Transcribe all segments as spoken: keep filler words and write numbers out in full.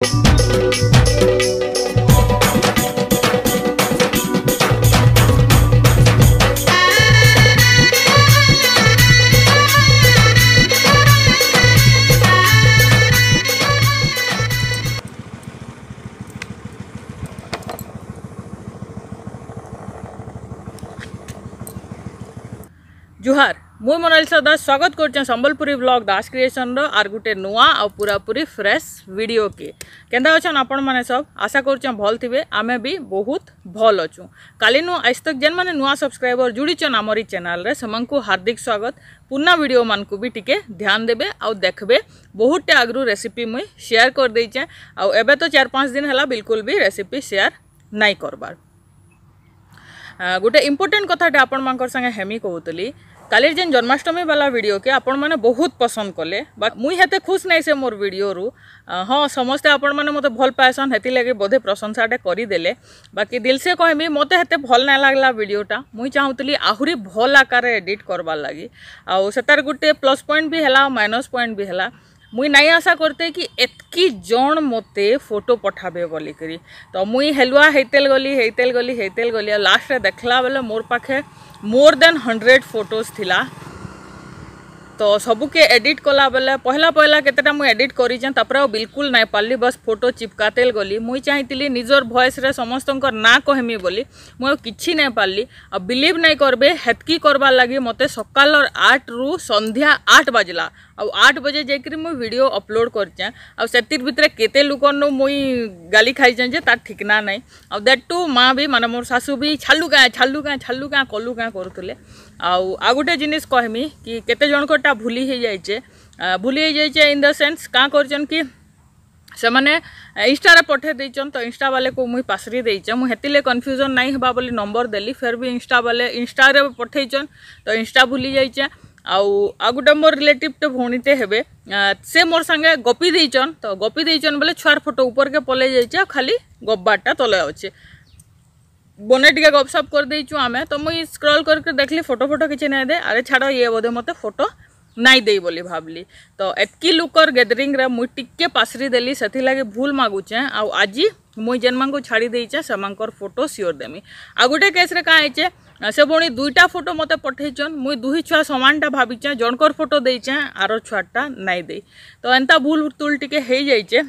जुहार मुई मोनालिसा दास स्वागत कर संबलपुरी ब्लॉग दास क्रिएशन रो आर गुटे नुआ आ पूरा पूरी फ्रेश वीडियो के केंदा अछन आपण माने सब आशा कर भल थिबे आमे भी बहुत भल अछु काली नु आज तक जेन माने नुआ सब्सक्राइबर जुड़ीचन आमरी चैनल रे समंकु हार्दिक स्वागत पुना वीडियो मान को भी टिके ध्यान देबे आ देखबे बहुत टे आगरु रेसिपी मुई शेयर कर देइचे आ एबे तो चार पाँच दिन हला बिल्कुल भी रेसिपी शेयर नहीं करबार गोटे इम्पोर्टेंट कथाटे आपण मानकर संगे हेमी कहूतली काली जेन जन्माष्टमी वाला वीडियो के आपण माने बहुत पसंद कले बट मुई हेते खुश नहीं से मोर वीडियो रु हाँ समस्ते आपण माने मते भल पाएसन हेति लगे बोधे प्रशंसाटे करी देले बाकी दिल से कहमी मते हेते भल ना लागला वीडियोटा मुई चाहूतली आहुरी भल आकार एडिट करबार लागि आ सेतार गुटे प्लस पॉइंट भी हला माइनस पॉइंट भी हला मुई नहीं आशा करते कि एतकी जन मते फोटो पठाबे बोली करी तो मुई हेलुआ हेतेल गली हेतेल गली हेतेल गली लास्ट रे देखला बेले मोर पाखे मोर देन हंड्रेड फोटोज थिला तो सबू के एडिट कला बेले पहला पहला केतेटा मुई एडिट करिछन तापर बिल्कुल नहीं पारली बस फोटो चिपकातेल गली मुई चाहितिली निजर वॉइस रे समस्तंकर ना कहमी बोली मुई किछि नहीं पारली आ बिलीव नहीं करबे हेतकी करबा लागि मते सकाल आठ रु संध्या आठ बजला आ आठ बजे जाकर मुई वीडियो अपलोड करचे आ सेतिर भितरे केते लोकन मुई गाली खाइछन जे तार ठिकना नहीं आ दैट टू माँ भी माने मोर सासू भी छालू का छालू का छालू का कलू का करूले आ गोटे जिनिस कहमी कि केते जनकटा भूली हो जाइए भूली हो जाइए इन द सेंस क्या करछन कि से माने इंस्टा रे पठे देइछन तो इंस्टा वाले को मुई पासरी देइछे मु हेतिले कन्फ्यूजन नहीं हबा बोली नंबर देली फिर भी इंस्टा वाले इंस्टा रे पठेइछन तो इंस्टा भूली जाइए आउ आ गोटे मोर रिलेटिव टे भौणीटे हेबे से मोर संगे गपी देइछन तो गपी देइछन बोले छुआर फोटो ऊपर के पले जाइए खाली गब्बाटा तले अच्छे बने टिके गपसप कर देइछु आमे तो मुई स्क्रॉल करके देखली फोटो फोटो किछि नहीं दे अरे छाड़ ये बोधे मते फोटो नहीं दे बोली भावली तो एतकी लुकर गैदरिंग रे मुई टिके पासरी देली सेथि लागे भूल मागुचे आ आज मुई जेन मांको छाड़ी देइचे सेमांकर फोटो सियोर देमी आ गोटे केस रे का आइचे से बणी दुईटा फोटो मते पठेइचन मुई दुही छुआ समानटा भाबिचे जनकर फोटो देइचे आरो छुआटा नहीं दे तो एंता भूल तुल टिके हे जाइचे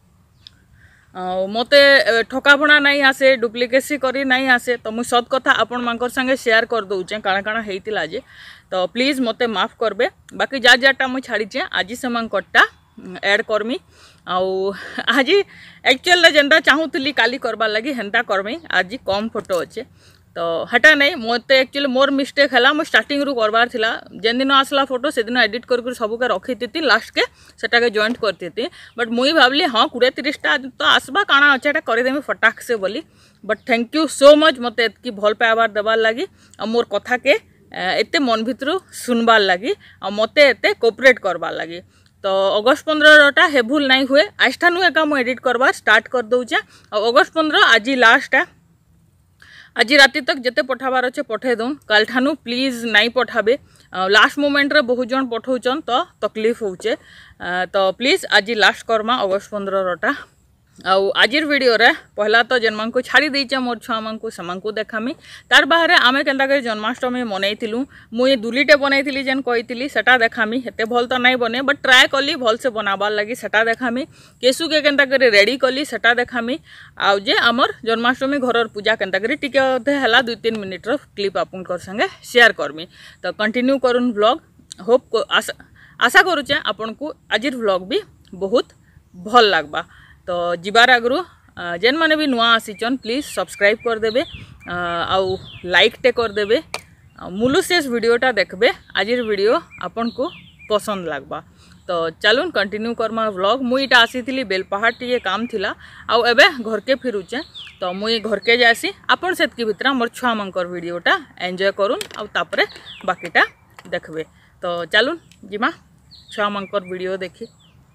मते ठकाभणा नहीं आसे डुप्लिकेसी करी नहीं आसे तो मुझे सत कथा आपण मानकर संगे शेयर कर दउचे काଣା काଣା हेतिला जे तो प्लीज मते माफ करबे बाकी जा जाटा मुझे छाड़ीचे आज से मांकटा ऐड करमी आउ आज एक्चुअल जेनता चाहूली काली करबार लगी हेन्ता करमी आज कम फोटो अच्छे तो हटा नहीं मत एक्चुअली मोर मिस्टेक है मुझे स्टार्टिंग रू करबार थिला जेन दिन आसला फोटो से दिन एडिट कर सब के रखी थी लास्ट के सेटा के जॉइंट करती थी बट मुई भावली हाँ कोड़े तीसटा तो आसबा काଣା अच्छे करदेमी फटाक से बोली but thank you so much मत एतकी भल पाइबार देबार लगी आ मोर कथा के एते मन भितर सुनबार लगी आ मते एते कोऑपरेट करबार लगी तो अगस्त पंद्रह हे भूल नहीं हुए आज ठानु एका मु एडिट करबार स्टार्ट कर दउचे आ अगस्त पंद्रह आज लास्ट है आज राति तक जिते पठाबार अच्छे पठे दौन काल ठानु प्लीज नहीं पठाबे लास्ट मोमेंट रे बहुत जन पठाउछन तो तकलीफ होचे तो प्लीज आज लास्ट करमा अगस्त पंद्रह रटा आउ आजिर वीडियो रे पहला तो जन्म को छाड़ी देइचे मोर छुआ मानकु समानकु देखामी तार बाहरे आमे केनता करे जन्माष्टमी मनैथिलु मुई दुलीटे बनैथिली जेन कहिथिली सेटा देखामी हेते भल तो नहीं बने बट ट्राई कली भल से बनाबार लगी सेटा देखामी केसु के केनता करे रेडी कली सेटा देखामी आउ जे हमर जन्माष्टमी घरर पूजा केनता करे टिके अधे हला दो तीन मिनिट रो क्लिप आपनकर संगे शेयर करमी तो कंटिन्यू करूँ व्लॉग होप को आशा आशा करूचे आपनकु आजिर व्लॉग भी बहुत भल लागबा तो जीवार आगु जेन माने भी नुआ आसीचन प्लीज सब्सक्राइब कर देबे आउ लाइक टे कर देबे मुलु शेष वीडियोटा देखबे आजिर वीडियो आपन को पसंद लागबा तो चलून कंटिन्यू करमा व्लॉग मुईटा आसीथिली बेलपहाड़ टिके काम थिला आउ एबे घर के फिरुचे तो मुई घर के जासी आपन सेतकी भितरा मोर छुआ मानकर वीडियोटा एंजॉय करूँ आउ तापरे बाकीटा देखबे तो चलून जिमा छुआ मानकर वीडियो देखी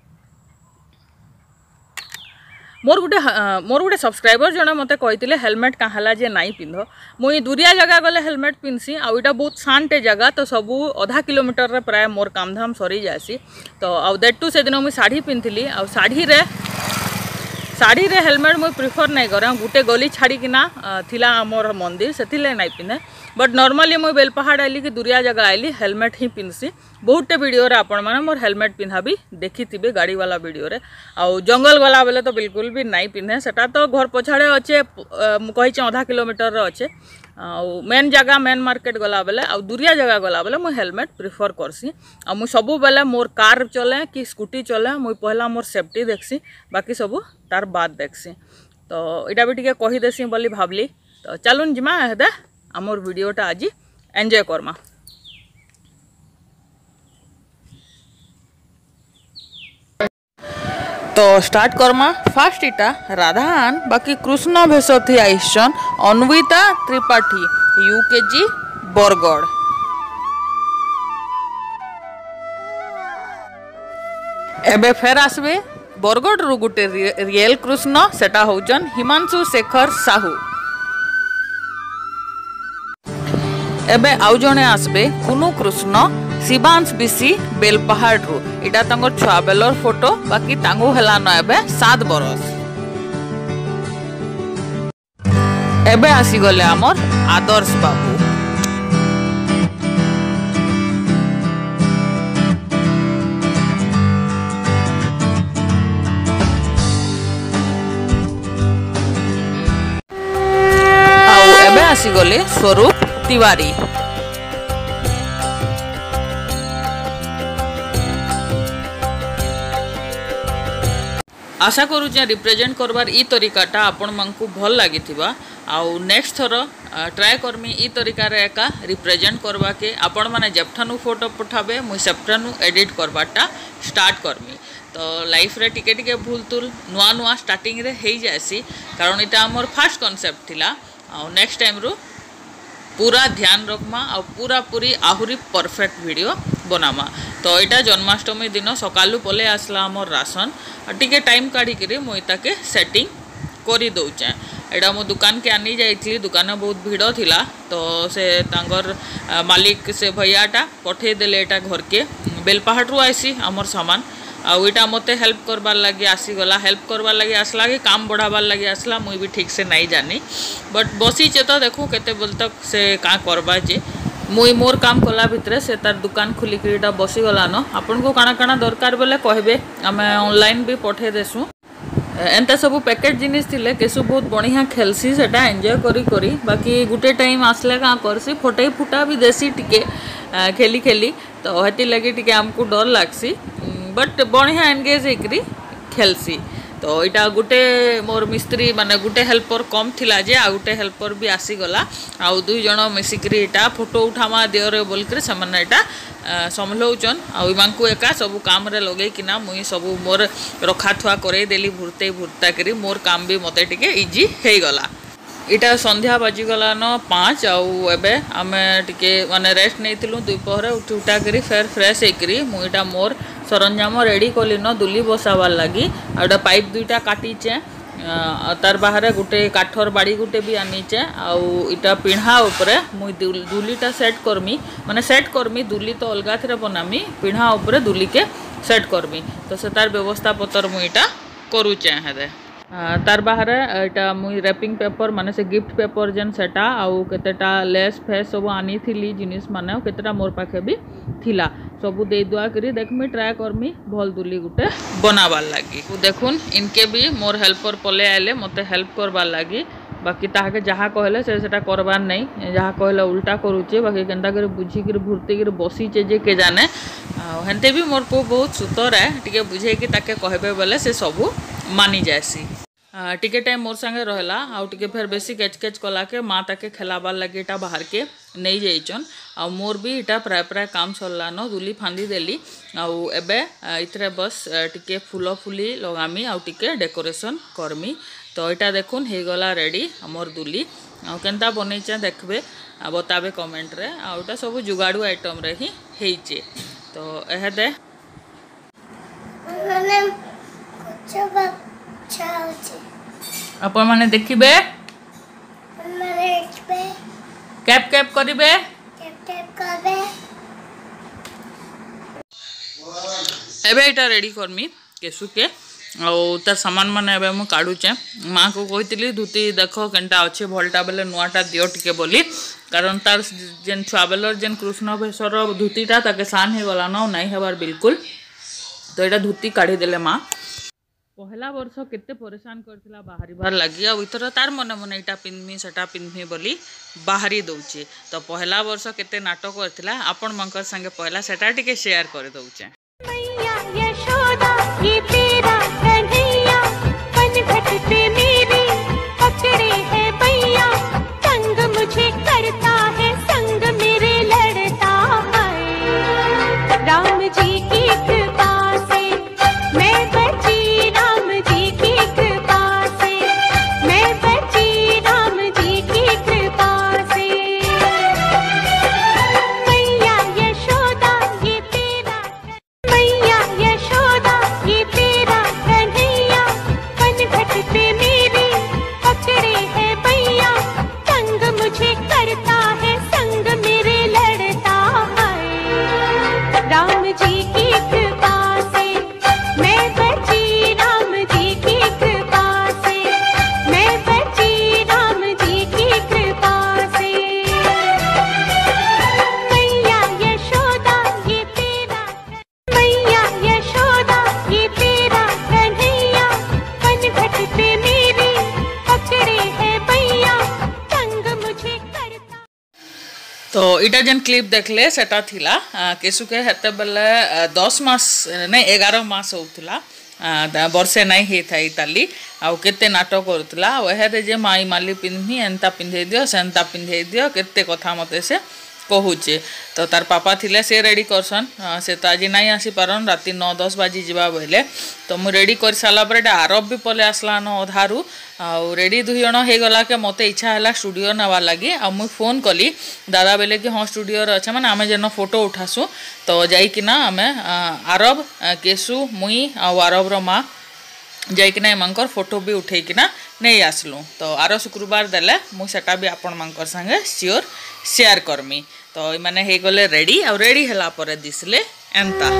मोर गुटे मोर गुटे सब्सक्राइबर जन मते कहते हेलमेट कहाँ जे नाई पिंध मुई दूरिया जगह गले हेलमेट पिंधसी आउ इटा बहुत शांते जगह तो सबू अधा किलोमीटर रे प्राय मोर काम धाम सरी जासी तो आउ दैट टू से दिन मुई साड़ी पिंधली आउ साड़ी रे साड़ी रे हेलमेट मुझे प्रिफर नहीं करे गोटे गली छाड़ीकिना थिला आमर मंदिर से नहीं पिंधे बट नॉर्मली मुझे बेलपहाड़ आइली कि दूरिया जगह आइली हेलमेट ही पिंधसी बहुते वीडियो रे आपण माने मोर हेलमेट पिंधा भी देखी थी गाड़ी वाला वीडियो रे आउ जंगल गला बेले तो बिल्कुल भी नहीं पिंधे सेटा तो घर पछाड़े अच्छे कही आधा किलोमीटर अच्छे मेन जगह मेन मार्केट गला बेले आ दूरिया जगह गला बेले मुझे हेलमेट प्रिफर करसी आ मुझे सबू बेले मोर कार चले कि स्कूटी चले मुझे पहला मोर सेफ्टी देखसी बाकी सबू तार बाद देखसी तो इटा भी टिके कही देसी बोली भावली तो चलून जिमा हेदे आमर वीडियोटा आज एंजॉय करमा। तो स्टार्ट करमा फास्ट इटा राधान बाकी कृष्ण भेष थी आईसन अन्विता त्रिपाठी यूकेजी बरगढ़। एबे फेर आसबे बरगढ़ रु गुटे रियल कृष्ण सेटा होजन हिमांशु शेखर साहू। एबे आउ जणे आसबे कुनु कृष्ण शिवांश बिसी बेलपहाड़ रु इटा तंगर छुआ बेलर फोटो बाकी तांगु हेला न एबे सात बरस। एबे आसी गले हमर आदर्श बाबू। आउ एबे आसी गले स्वरूप तिवारी। आशा करूँ रिप्रेजेंट करवार ई तरीकाटा आपण मानकु भल लगी आउ नेक्स्ट थर ट्राए करमी ई तरीकार एका रिप्रेजेंट करवा के आपण माने जेबठानु फोटो पठाबे मुई सेबठानु एडिट करवाटा स्टार्ट करमी। तो लाइफ रे टिके टिके भूल तुल नुआ नुआ स्टार्टिंग रे हेई जासी कारण इटा हमर फर्स्ट कांसेप्ट थिला आउ नेक्स्ट टाइम रु पूरा ध्यान रखमा आ पूरा पूरी आहुरी परफेक्ट वीडियो बनामा। तो यहाँ जन्माष्टमी दिन सकालू पले आसला आमर राशन टिके टाइम काढ़ी मुई ताके सेटिंग करी दौचे। एटा मो दुकान के आनी जाइली दुकान बहुत भीड़ थिला तो से तांगर मालिक से भैयाटा पठे देले एटा घर के बेलपहाड़ रु आसी आमर सामान आउ इटा मते हेल्प करबार लगी आसीगला हेल्प करबार लगी आसला कि काम बढ़ाबार लगी आसला मुई भी ठीक से नहीं जानी बट बसीचे तो देखू केते बोल तक से का करबा जे मुई मोर काम कला भितरे से तार दुकान खुलिक बसी गलान आपन को काना काना दरकार बोले कहबे आमे ऑनलाइन भी पठे देसु। एंता सब पैकेट जिनिस थिले केसु बहुत बढ़िया खेलसी सेटा एंजॉय करी करी बाकी गुटे टाइम आसले का करसी फटई फुटा भी देसी टिके खेली खेली तो हेती लगी टिके हमको डर लागसी बट बढ़िया एंगेज होकरी खेलसी। तो यहाँ गोटे मोर मिस्त्री माने गोटे हेल्पर कम थिला जे आ गोटे हेल्पर भी आसीगला आउ दुई जन मिसिकरी इटा फोटो उठामा दियोरे बोलकर से माने इटा संभलौचन आउ इमानकु एका सब काम रे लगे किना मुई सब मोर रखा थुआ करे देली भुरते भुरता करी मोर काम भी मते टिके इजी हे गला। इटा संध्या बाजीगला न पाँच आउ एबे आमे टिके माने रेस्ट नैथिलु दुपहर उठी उठा करी फेर फ्रेश होकरी मुईटा मोर सरंजाम रेडी कली न दुली बसाबार लगी आउटा पाइप दुईटा काटीचे तार बाहर गोटे काठर बाड़ी गोटे भी आनीचे आउ इटा पिढ़ा उपरे मुई दुलीटा सेट करमी माने सेट करमी दुली तो अलगा थरे बनामी पिढ़ा उपरे दुली के सेट करमी तो से तार व्यवस्था पतर मुईटा करूचे हेदे तार बाहर इटा मुई रैपिंग पेपर माने से गिफ्ट पेपर जेन सेटा आउ केतेटा लेस फेस सब आनी थिली जिनिस माने केतेटा मोर पाखे भी थिला सबू दे दुआ करी देखमी ट्राए करमी भल दुली गुटे बनाबार लगी देखुन इनके भी मोर हेल्पर पले आइले मते हेल्प करबार लगी बाकी ताके जहाँ कहले से सेटा करबार नहीं जहाँ कहले उल्टा करूचे बाकी केनता करे बुझी कर भुरती कर बसीचे जे के जाने हेनते भी मोर को बहुत सुतर है टिके बुझे कि ताके कहबे बोले से सबू मानी जासी टिके टाइम मोर संगे रहला आउ टिके फेर बेसी केच केच कला के माँ ताके खेलाबार लगे इटा बाहर के नहीं जाइचन आ मोर भी इटा प्राय प्राय काम सरला न दुली फांदी देली आउ एबे इथरे बस टिके फूल फुली लगामी आउ टिके डेकोरेशन करमी। तो इटा देखुन हे गला रेडी हमर दुली आउ केनता बनैचे देखबे बताबे कमेंट रे आउटा सब जुगाड़ू आइटम रे ही हेइचे। तो एहे दे अपन माने देखिबे कैप कैप करिबे एबे इटा रेडी करमी केसु के तार सामान मान एवं काढ़ुचे माँ को कही धुती देख केनटा अच्छे भलटा बेले नुआटा दियो टिके बोली कारण तार जेन छुआ बेलर जेन कृष्ण भेषर धुतीटा ताके सान हो गला न नहीं हबार बिल्कुल तो यहाँ धुती काढ़ी देले माँ पहला वर्ष केते परेशान करथिला बाहरी बाहर लगी आ इथर तार मन मन इटा पिन्मी सेटा पिन्मी बोली बाहरी दउचे तो पहला वर्ष केते नाटक करथिला आपण मंकर संगे पहला सेटा टिके शेयर कर दउचे। मैया यशोदा ये तेरा कन्हैया पनघट पे मेरे पकड़े है भैया संग मुझे करता है संग मेरे लड़ता है राम जी की कृपा से मैं बची राम जी की कृपा से मैं बची राम जी की कृपा से मैया यशोदा ये तेरा मैया यशोदा ये तेरा कन्हैया पनघट पे मेरे पकड़े है भैया संग मुझे करता है संग मेरे लड़ता है राम जी की कृपा से मैं बची राम जी की कृपा से मैं बची राम जी की कृपा से मैया यशोदा ये तेरा मैया यशोदा ये तेरा कन्हैया पनघट पे मेरे पकड़े है भैया संग मुझे करता। तो इटा जेन क्लिप देखले सेटा थिला केसु के हेते बेले दस मास नहीं एगार मास होउथला वर्षे नहीं हे थाई ताली आ केते नाटक करूथला ओहेरे जे माई माली पिन्ही एंता पिन्धे दियो सेंता पिन्धे दियो केते कथा मते से कहूचे तो तार पापा थिले से रेडी करसन से तो आज नहीं आसी पारन राति नौ दस बाजी जीवा बोले तो मु रेडी कर साला पर आरब भी पले आसला न अधारू आ रेडी दुई जन हो गला के मते इच्छा है स्टूडियो नवा लगी आ मुई फोन कली दादा बेले कि हाँ स्टूडियो अच्छे मैंने आम जेन फोटो उठासु तो जाइकिना आम आरब केसु मुई आ आरब रो माँ जाइकिना एमंकर फोटो भी उठेकिना नहीं आसलु तो आर शुक्रवार देले मुझा भी आपण मानकर संगे सियोर शेयर करमी तो मैंने हे गले रेडी आ रेडी हला परे दिसले एंता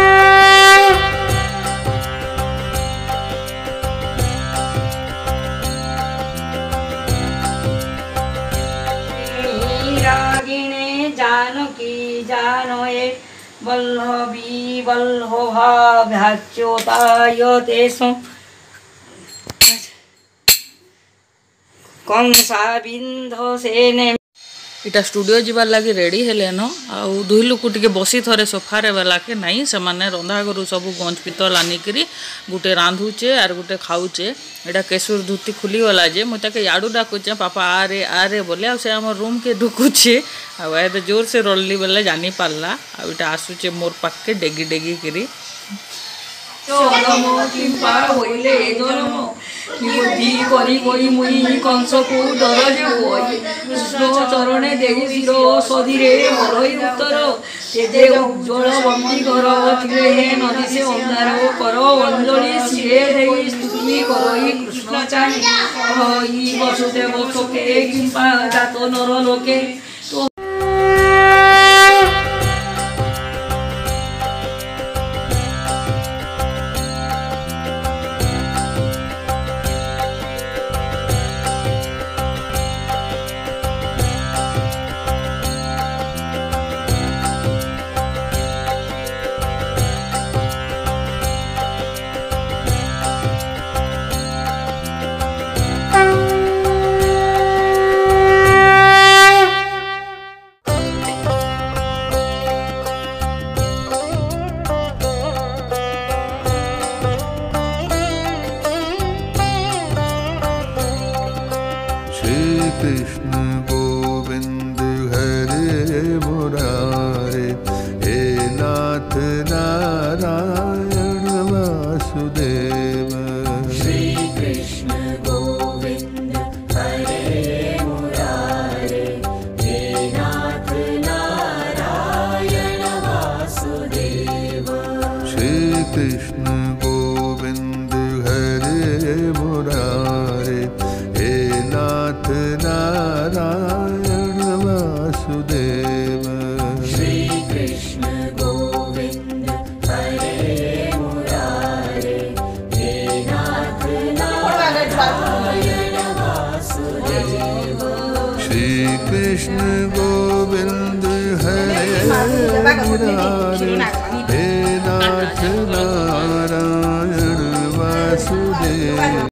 रागिणे जानकी जानोये वल्लभी वल्लभा भ्याच्योताय तेषु कंसा बिंधो सेने इटा स्टूडियो जीवार लगी रेडी हेले न आ दुई लोक टिके बसी थरे सोफारे बेला के नहीं से माने रंधा करू सब गंज पितल आनिकरी गुटे रांधुचे आर गुटे खाऊचे एटा केशुर धुती खुली गला जे मुई ताके याडू डाकुचे पापा आरे आरे बोले आ से हमर रूम के ढुकुचे आ एते जोर से रोलली बेले जानी पारला आ इटा आसुचे मोर पाक के डेगी डेगी करी चरम किंपा होइले जरम बुद्धि करी करी मुई कंस को डर जे कृष्ण चरणे देहु शिरो सधीरे मरई उत्तर तेजे उज्ज्वल बंदी कर थिले हे नदी से अंधार कर अंजलि सिरे देई स्तुति करई कृष्ण चाहि हई वसुदेव सखे किंपा जात नर लोके कृष्ण गोविंद हरे मुरारे हे नाथ नारायण वासुदेव श्री कृष्ण गोविंद हरे मुरारे हे नाथ नारायण वासुदेव श्री कृष्ण गोविंद हरे मुरारे हे नाथ नारायण वासुदेव श्री कृष्ण गोविंद हरे मुरारे हे श्री कृष्ण गोविंद हरे मुरारे हे नाथ नारायण वासुदेव।